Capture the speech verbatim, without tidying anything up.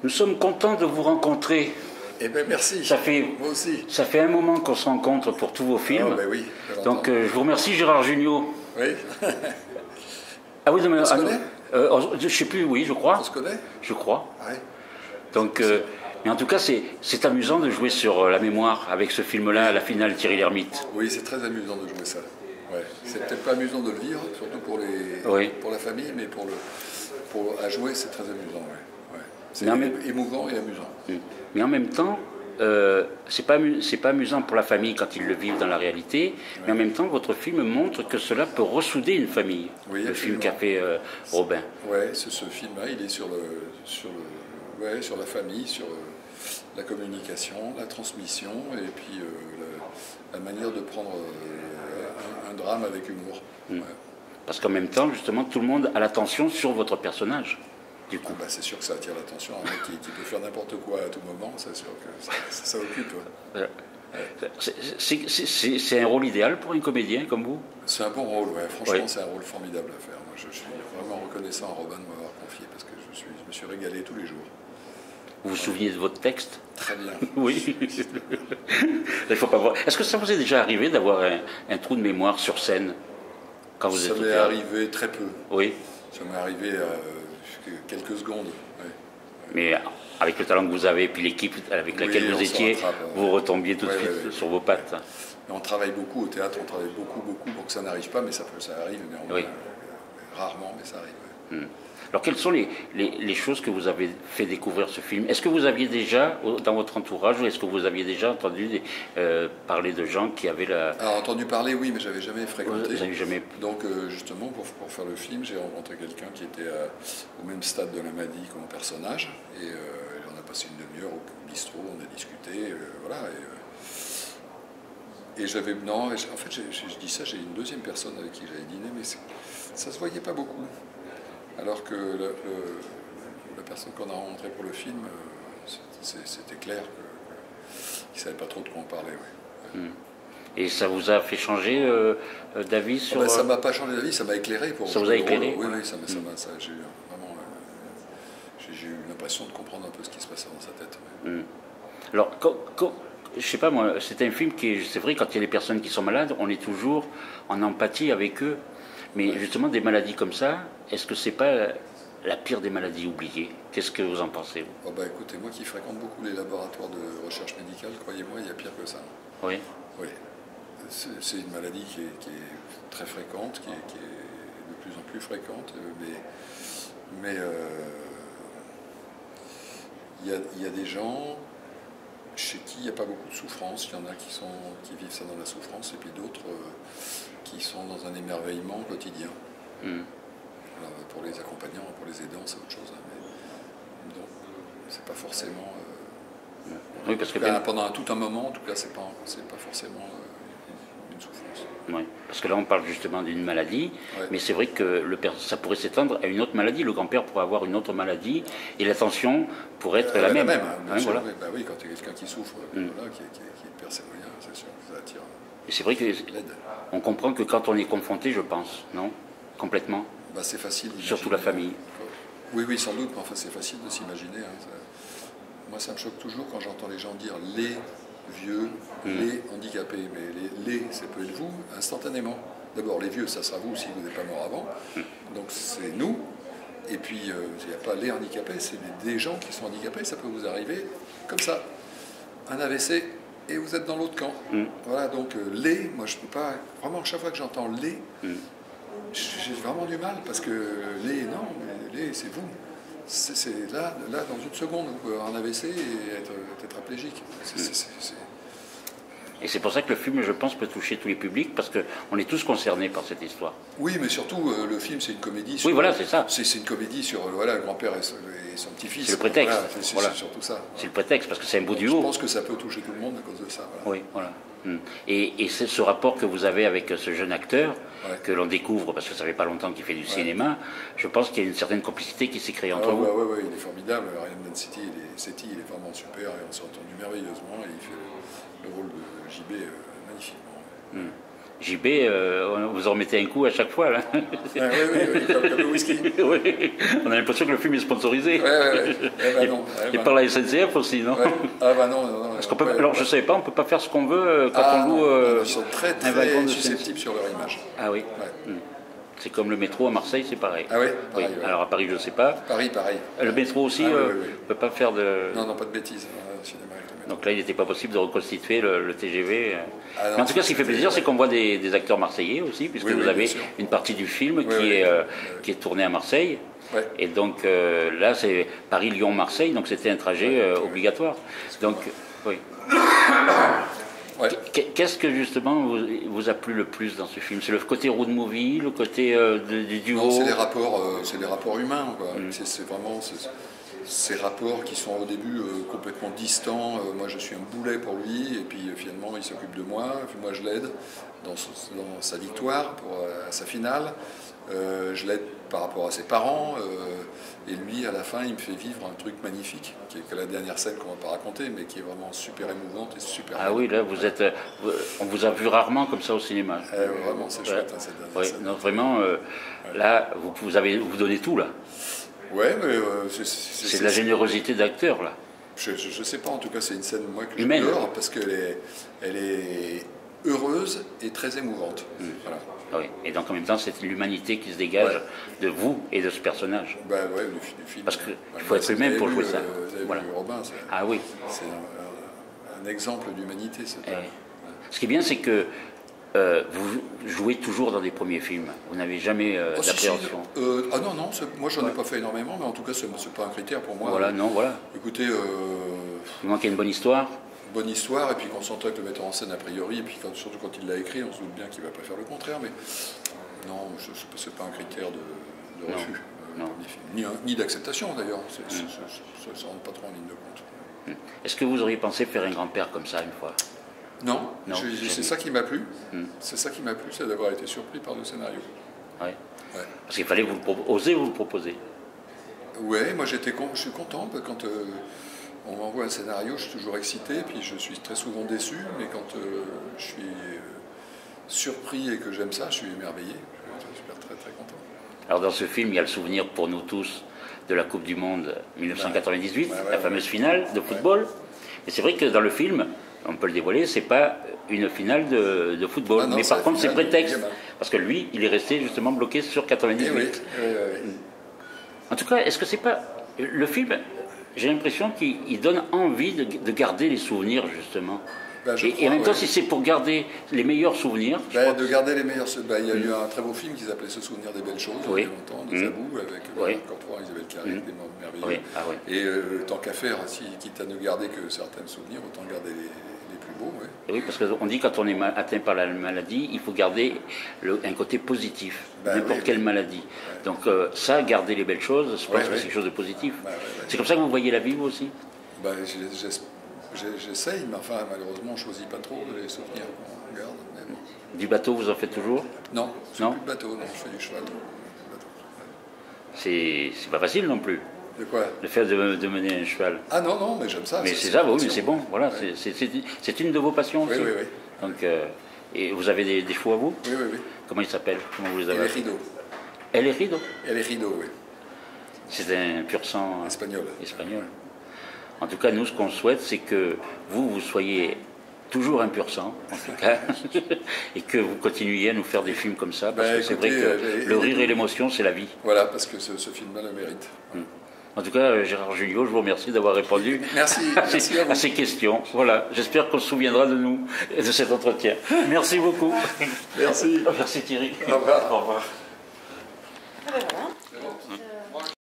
Nous sommes contents de vous rencontrer. Eh bien, merci. Ça fait, Moi aussi. Ça fait un moment qu'on se rencontre pour tous vos films. Oh, ben oui, donc euh, je vous remercie, Gérard Jugnot. Oui. Ah oui, non, mais, on se ah, connaît euh, Je ne sais plus, oui, je crois. On se connaît Je crois. Oui. Donc, euh, mais en tout cas, c'est amusant de jouer sur la mémoire avec ce film-là, à la finale, Thierry Lhermitte. Oui, c'est très amusant de jouer ça. Ouais. C'est peut-être pas amusant de le vivre, surtout pour, les, oui. pour la famille, mais pour le, pour, à jouer, c'est très amusant. Ouais. Ouais. C'est même... émouvant et amusant. Mais en même temps, euh, c'est pas, c'est pas amusant pour la famille quand ils le vivent dans la réalité, ouais. Mais en même temps, votre film montre que cela peut ressouder une famille. Oui, le film qu'a fait euh, Robin. Oui, ce, ce film-là, il est sur, le, sur, le, ouais, sur la famille, sur euh, la communication, la transmission, et puis euh, la, la manière de prendre euh, un, un drame avec humour. Mm. Ouais. Parce qu'en même temps, justement, tout le monde a l'attention sur votre personnage. Du coup. Bah, c'est sûr que ça attire l'attention. Un mec qui, qui peut faire n'importe quoi à tout moment, c'est sûr que ça, ça, ça occupe. Ouais. Ouais. C'est un rôle idéal pour un comédien comme vous? C'est un bon rôle, ouais. Franchement, ouais. C'est un rôle formidable à faire. Moi, je, je suis vraiment reconnaissant à Robin de m'avoir confié parce que je, suis, je me suis régalé tous les jours. Vous vous souvenez de votre texte? Très bien. Oui. Il faut pas voir. Est-ce que ça vous est déjà arrivé d'avoir un, un trou de mémoire sur scène quand vous ça êtes? Ça m'est arrivé très peu. Oui. Ça m'est arrivé euh, quelques secondes. Ouais. Ouais. Mais avec le talent que vous avez et puis l'équipe avec laquelle oui, vous étiez, rattrape, vous ouais. retombiez tout de ouais, suite ouais, ouais. sur vos pattes. Mais on travaille beaucoup au théâtre, on travaille beaucoup, beaucoup pour que ça n'arrive pas, mais ça, peut, ça arrive néanmoins. Oui. Euh, rarement, mais ça arrive. Ouais. Hmm. Alors, quelles sont les, les, les choses que vous avez fait découvrir ce film? Est-ce que vous aviez déjà, dans votre entourage, ou est-ce que vous aviez déjà entendu des, euh, parler de gens qui avaient la... Alors, entendu parler, oui, mais je n'avais jamais fréquenté. Vous avez jamais... Donc, euh, justement, pour, pour faire le film, j'ai rencontré quelqu'un qui était à, au même stade de la maladie que mon personnage. Et euh, on a passé une demi-heure au bistrot, on a discuté, euh, voilà. Et, euh, et j'avais... Non, en fait, j'ai, j'ai, je dis ça, j'ai une deuxième personne avec qui j'avais dîné, mais ça ne se voyait pas beaucoup. Alors que le, le, la personne qu'on a rencontrée pour le film, c'était clair qu'il ne savait pas trop de quoi on parlait. Ouais. Mm. Et ça vous a fait changer euh, d'avis sur... Oh ben, ça ne m'a pas changé d'avis, ça m'a éclairé. Pour ça vous a éclairé? Oui, oui, ça m'a, mm. ça m'a, ça, j'ai eu vraiment... Euh, j'ai eu l'impression de comprendre un peu ce qui se passait dans sa tête. Ouais. Mm. Alors, quand, quand, je sais pas moi, c'est un film qui, c'est vrai, quand il y a des personnes qui sont malades, on est toujours en empathie avec eux. Mais justement, des maladies comme ça, est-ce que c'est pas la pire des maladies oubliées? Qu'est-ce que vous en pensez, vous? Oh bah écoutez, moi qui fréquente beaucoup les laboratoires de recherche médicale, croyez-moi, il y a pire que ça. Oui. Oui. C'est une maladie qui est, qui est très fréquente, qui est, qui est de plus en plus fréquente, mais mais euh, il y a, il y a des gens chez qui il n'y a pas beaucoup de souffrance. Il y en a qui, sont, qui vivent ça dans la souffrance, et puis d'autres euh, qui sont dans un émerveillement quotidien. Mm. Alors, pour les accompagnants, pour les aidants, c'est autre chose. Hein, mais, donc, c'est pas forcément... Euh, oui, parce que cas, bien... pendant tout un moment, en tout cas, c'est pas, c'est pas forcément euh, une souffrance. Oui, parce que là, on parle justement d'une maladie, ouais. Mais c'est vrai que le père, ça pourrait s'étendre à une autre maladie. Le grand-père pourrait avoir une autre maladie, et l'attention pourrait être euh, la, la même. même hein, hein, sûr, voilà. oui, bah oui, quand il y a quelqu'un qui souffre, mm. voilà, qui, qui, qui perd ses moyens, c'est sûr que ça attire... Et c'est vrai qu'on comprend que quand on est confronté, je pense, non? Complètement. Bah, c'est facile. Surtout la famille. Oui, oui, sans doute, mais enfin, c'est facile de s'imaginer. Hein, ça... Moi, ça me choque toujours quand j'entends les gens dire les vieux, mmh. les handicapés. Mais les, les ça peut être vous, instantanément. D'abord, les vieux, ça sera vous si vous n'êtes pas mort avant. Mmh. Donc, c'est nous. Et puis, il euh, n'y a pas les handicapés, c'est des gens qui sont handicapés. Ça peut vous arriver comme ça. Un A V C. Et vous êtes dans l'autre camp. Mm. Voilà, donc euh, les, moi je peux pas, vraiment chaque fois que j'entends les, mm. j'ai vraiment du mal parce que les, non, mais les, c'est vous. C'est là, là, dans une seconde, vous pouvez avoir un A V C et être tétraplégique. C'est, mm. c'est, c'est... Et c'est pour ça que le film, je pense, peut toucher tous les publics parce qu'on est tous concernés par cette histoire. Oui, mais surtout, euh, le film, c'est une comédie sur... Oui, voilà, c'est ça. C'est une comédie sur voilà, le grand-père et son, et son petit-fils. C'est le prétexte. Voilà, c'est voilà. surtout ça. C'est le prétexte, parce que c'est un beau Donc, duo. Je pense que ça peut toucher tout le monde à cause de ça. Voilà. Oui, voilà. Et, et c'est ce rapport que vous avez avec ce jeune acteur, ouais. que l'on découvre, parce que ça fait pas longtemps qu'il fait du ouais. cinéma, je pense qu'il y a une certaine complicité qui s'est créée entre ah, vous. Oui, ouais, ouais, il est formidable. Ryan Density, il est, Setti, il est vraiment super, et on s'est entendu merveilleusement, et il fait le, le rôle de J B euh, magnifiquement. Mm. J B, euh, vous en remettez un coup à chaque fois, là. Ah, oui, oui, oui, comme, comme le whisky. Oui, on a l'impression que le film est sponsorisé. Ouais, ouais, ouais. Eh ben non, eh Et ben par la S N C F aussi, non? ouais. Ah bah non, non, non. Parce qu'on peut, ouais, alors ouais. je ne savais pas, on ne peut pas faire ce qu'on veut euh, quand Ah, on loue non, euh, ils sont très, un wagon très de susceptibles sur leur image. Ah oui. Ouais. Hmm. C'est comme le métro à Marseille, c'est pareil. Ah oui, Oui. pareil, ouais. Alors à Paris, je ne sais pas. Paris, pareil. Le métro aussi, Ah, euh, oui, oui, oui. ne peut pas faire de... Non, non, pas de bêtises. euh, au cinéma avec le métro. Donc là, il n'était pas possible de reconstituer le, le T G V. Ah non, Mais en tout cas, ce qui fait c'était- plaisir, c'est qu'on voit des, des acteurs marseillais aussi, puisque Oui, vous oui, avez bien sûr. une partie du film Oui, qui, oui, est, euh, oui, oui. qui est tournée à Marseille. Ouais. Et donc euh, là, c'est Paris-Lyon-Marseille, donc c'était un trajet Ouais, euh, ouais. obligatoire. Donc, oui. Ouais. Qu'est-ce que justement vous, vous a plu le plus dans ce film? C'est le côté road movie, le côté euh, de- du duo? Non, c'est les rapports, euh, c'est les rapports humains. quoi. Mm. C'est c'est vraiment c'est- ces rapports qui sont au début euh, complètement distants. Euh, moi, je suis un boulet pour lui, et puis euh, finalement, il s'occupe de moi. Puis moi, je l'aide dans, son- dans sa victoire, pour euh, à sa finale. Euh, je l'aide par rapport à ses parents. euh, et lui, à la fin, il me fait vivre un truc magnifique, qui est que la dernière scène qu'on ne va pas raconter, mais qui est vraiment super émouvante et super. Ah belle. oui, là, vous êtes, euh, vous- on vous a vu rarement comme ça au cinéma. Euh, vraiment, c'est Ouais. chouette, hein, cette dernière Oui, scène. non, vraiment, euh, là, vous, vous avez, vous donnez tout, là. Ouais, mais euh, c'est- c'est C'est de la générosité d'acteur, là. Je, je, je sais pas, en tout cas, c'est une scène moi que Humaine. j'adore parce qu'elle est, elle est heureuse et très émouvante. Mm. Voilà. Oui. Et donc en même temps, c'est l'humanité qui se dégage Ouais. de vous et de ce personnage. Bah ouais, le, fi- le film. Parce qu'il Ouais, faut être vous humain avez pour vu, jouer ça. euh, Vous avez Voilà. vu Robin, c'est Ah oui. c'est un, un- un exemple d'humanité. ce Eh film. oui. Ce qui est bien, c'est que euh, vous jouez toujours dans des premiers films. Vous n'avez jamais euh, Oh, si, si, d'appréhension. euh, ah non, non, c'est- moi j'en ai pas fait énormément, mais en tout cas, c'est c'est pas un critère pour moi. Voilà, non, voilà. Écoutez, euh, Il manque une bonne histoire. bonne histoire, et puis qu'on s'entend avec le metteur en scène a priori, et puis quand, surtout quand il l'a écrit, on se doute bien qu'il ne va pas faire le contraire, mais non, ce n'est pas un critère de, de Non, refus, euh, non. premier film. ni, un- ni d'acceptation d'ailleurs, c'est- c'est- c'est- ça ne rentre pas trop en ligne de compte. Est-ce que vous auriez pensé faire un grand-père comme ça une fois? Non, Non, je- jamais. c'est ça qui m'a plu, Hmm. c'est ça qui m'a plu, c'est d'avoir été surpris par le scénario. Ouais. Ouais, Parce qu'il fallait vous le pro- oser vous le proposer. ouais moi j'étais con- je suis content, parce que quand euh, on m'envoie un scénario, je suis toujours excité, puis je suis très souvent déçu, mais quand euh, je suis euh, surpris et que j'aime ça, je suis émerveillé, je suis super très très content. Alors dans ce film, il y a le souvenir pour nous tous de la Coupe du Monde mille neuf cent quatre-vingt-dix-huit, Ouais, ouais, la ouais. fameuse finale de football. Et c'est vrai que dans le film, on peut le dévoiler, c'est pas une finale de, de football, Ah non, mais c'est par la contre c'est finale de prétexte, gamin. parce que lui, il est resté justement bloqué sur Eh quatre-vingt-dix-huit. oui, oui, oui, oui. En tout cas, est-ce que c'est pas le film? J'ai l'impression qu'il il donne envie de, de garder les souvenirs justement. Ben, je et, crois, et en même temps, ouais. si c'est pour garder les meilleurs souvenirs, je Ben, crois- de garder les meilleurs. Ben, il y a eu un très beau film qui s'appelait Se souvenir des belles choses, Oui. il y a longtemps, de Mm. Zabou, avec Oui. Bernard Cortrois, Isabelle Carré, Mm. des moments merveilleux. Oui, ah oui. Et euh, tant qu'à faire, si, quitte à ne garder que certains souvenirs, autant garder les, les plus beaux. Ouais. Et oui, parce qu'on dit quand on est ma- atteint par la maladie, il faut garder le- un côté positif, Ben n'importe oui, quelle oui. maladie. Donc euh, ça, garder les belles choses, je pense Ouais, que ouais. c'est quelque chose de positif. Ben, ouais, ouais. C'est comme ça que vous voyez la vie, vous aussi? Ben, j'ai- j'ai- j'ai- J'essaye, mais enfin, malheureusement, on ne choisit pas trop les souvenirs qu'on garde. Mais bon. Du bateau, vous en faites toujours? Non, je Non. fais plus de bateau, non, je fais du cheval. Bateau. C'est c'est pas facile non plus, De quoi? le fait de, de mener un cheval. Ah non, non, mais j'aime ça. Mais ça, c'est ça, une oui, mais passion. c'est bon, voilà, Ouais. c'est- c'est c'est- c'est une de vos passions Oui, aussi. oui, oui. Donc, euh, et vous avez des, des chevaux à vous? Oui, oui, oui. Comment ils s'appellent? Comment vous les Et avez les appelés? rideaux. Elle est rideau. Et les rideaux, oui. C'est un pur sang Espagnol. espagnol. En tout cas, nous, ce qu'on souhaite, c'est que vous, vous soyez toujours un pur sang, en tout cas, et que vous continuiez à nous faire des films comme ça, parce Ben, que c'est écoutez, vrai que euh, le et- rire et l'émotion, c'est la vie. Voilà, parce que ce, ce film-là le mérite. En tout cas, euh, Gérard Jugnot, je vous remercie d'avoir répondu Merci, à, merci ces, à vous. à ces questions. Voilà, j'espère qu'on se souviendra de nous et de cet entretien. Merci beaucoup. Merci. Merci Thierry. Au revoir. Au revoir. Ah ben voilà.